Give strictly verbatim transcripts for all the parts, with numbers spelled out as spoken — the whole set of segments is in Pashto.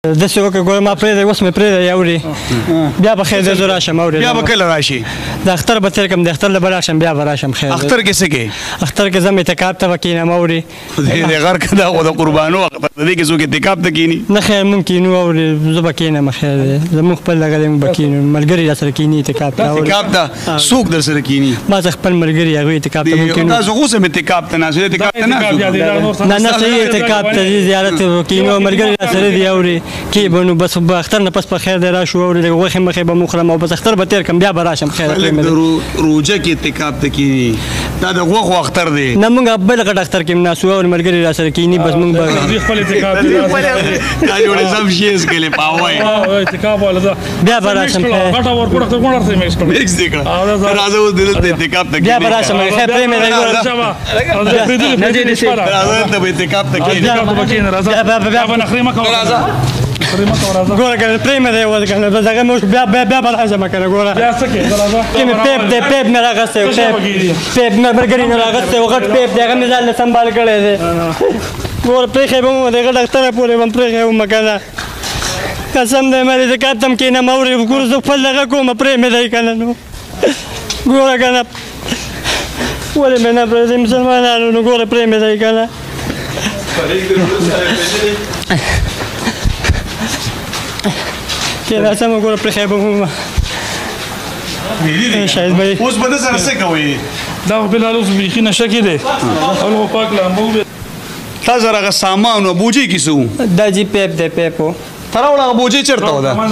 داسې وکړه ګوره ما پرېږدی اوس مې پرېږدی اورې بیا به خیر دی زه راشم اورې بیا به کله راشي د اختر به تېر کړم د اختر له به راشم بیا به راشم خیر اختر کې څه کې اختر کې زه اعتکاف ته به کښېنم اورې د غر که دا خو د قربانو اختر د دې کې څوک اعتکاف ته کښېني نه خیر مونږ کښېنو اورې زه به کښېنم خیر دی زمونږ خپل دغه دی مونږ به کښېنو ملګري راسره کښېني اعتکاف ته اعتکاف ته څوک در سره کښېني ما زه خپل ملګري هغوی اعتکاف ته مونږ کښېنو تاسو خو اوس هم اعتکاف ته ناست اعتکاف ته ناست نه نه صحیح اعتکاف ته ځي زیارت کښېنو ملګري راسره دي اورې کې به نو بس به اختر نه پس په خیر دی راشو اورې د غوښې مخې به مو خورم او بس اختر به تېر کړم بیا به راشم خیر خلک د روژه کې اعتکاف ته کښېني دا د غوښو اختر دی نه مونږ بل غټ اختر کې ناست وو اورې ملګري راسره کښېني بس مونږ به خپل اعتکاف دا جوړې سم شي اسکلې پاوای اعتکاف والا بیا به راشم غټه ورکوړه اختر کوم ورته میکس کړم میکس دی کړه راځه اوس دلته اعتکاف ته بیا به راشم خیر پرې مې دی نه دې دې راځه ته به اعتکاف ته کښېني اعتکاف ته کښېنه راځه بیا به نخرې مه کوه راځه ګوره که پرې مې دی اوس که نه بس هغه مې بیا بیا بیا به راشم که نه ګوره بیا څه کې کې مې پیپ دی پیپ مې راغستی و پیپ پیپ مې ملګري نه راغستی و غټ پیپ دی هغه مې ځان له سنبال کړی دی ګوره پرېښی به مو د غټ اختره پورې به م پرېښی وم که نه قسم دی مې اعتکاف ته م کښېنم اورې ګوره زه خپل دغه کوم پرې مې دی که نه نو ګوره که نه ولې مې نه پرېږدي مسلمانانو نو ګوره پرې مې دی که نه کېنه سمه ګوره پرېښی به مو شاید به اوس به ده سره څه کوئ دا خو بلال اوس بیخي نشه کې دی اول خو پاک لامبو تا سره هغه سامان و بوجۍ کې څه وو دا جي پیپ دی پیپ و ته راوړه هغه بوجۍ چېرته وه ده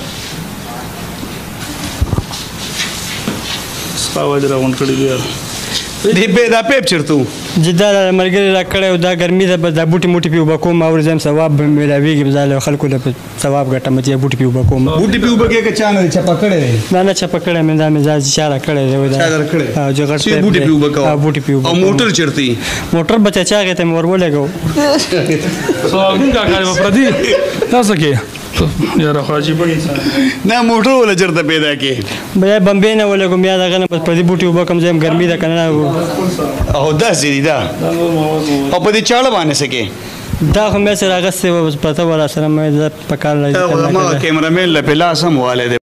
ستا وجه راغونډ کړي دي یار دې دا پیپ چېرته وو چې دا ملګري را کړی و دا ګرمي ده بس دا بوټي موټي پې اوبه کوم اورې زه هم ثواب به مې میلاویږي بس دا له خلکو له ثواب ګټم چې بوټي پې اوبه کوم بوټي پې اوبه کې که چا نه دی چپه کړی دی دا نه چپه کړی مې دا مې ځا چا را کړی دی چا در کړی او چې غټ چې بوټي پې اوبه کوه بوټي پې اوبه او موټر چېرته وي موټر به چا هغې ته مې ور ولګو سوالګون کاکا دی به پردي دا څه کې یاره خو عجیبه انسان نه موټر وله چېرته پیدا کې بیا بمبې نه ولګم بیا دغه نه بس پردي بوټي اوبه کوم زه هم ګرمي ده که نه او داسې دي دا او په دې چاړه باندې څه کې دا خو مې سره اغستې وه بس پرته وه راسره مې زه په کار ما کیمرامین له په لاس هم والی دی